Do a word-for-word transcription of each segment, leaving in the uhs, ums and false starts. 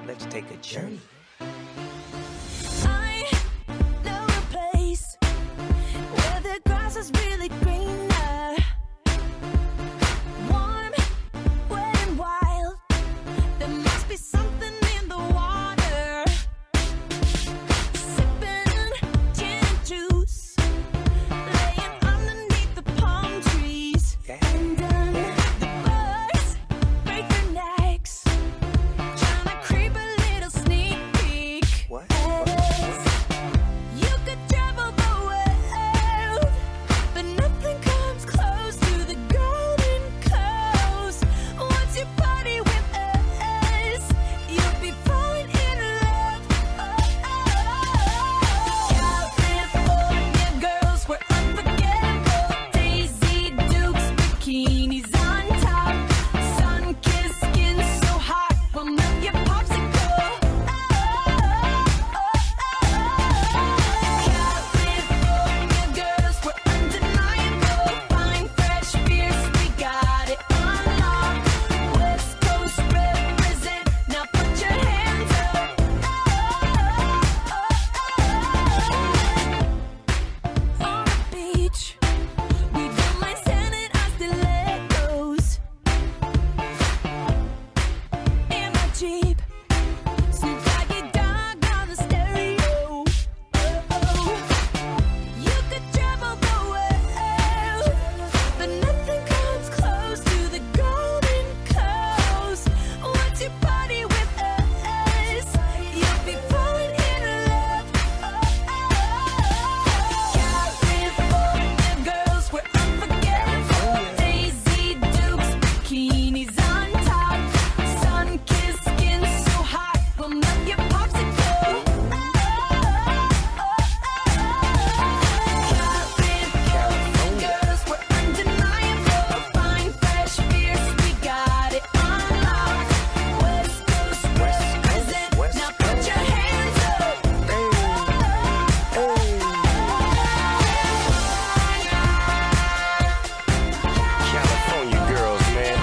Let's take a journey. I know a place where the grass is really greener, warm, wet and wild. There must be something in the water. Sipping gin and juice, laying underneath the palm trees. And then the birds break their necks, trying to creep a little sneak peek. What? As you could travel the world, but nothing comes close to the Golden Coast. Once you party with us, you'll be falling in love. California girls were unforgettable. Daisy Dukes, bikinis on top, sun-kissed skin so hot, will melt your popsicle. California girls were undeniable. Fine, fresh, fierce, we got it on lock. West Coast represent, now put your hands up. On the beach, we don't mind standing our stilettos. In my Jeep, Snoop Doggy Dogg on the stereo. Oh, you could travel the world, but nothing comes close to the Golden Coast. Once you party with us, you'll be falling in love. California girls were unforgettable. Daisy Dukes, bikinis on top, sun-kissed skin so hot, will melt your popsicle. California girls were undeniable. Fine, fresh, fierce, we got it on lock. West Coast represent, West now put your hands up. California girls, man.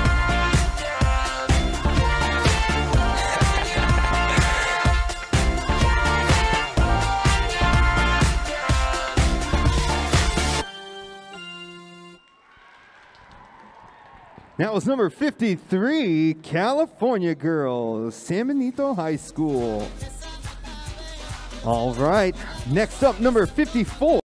That was number fifty-three, California Girls, San Benito High School. All right, next up, number fifty-four.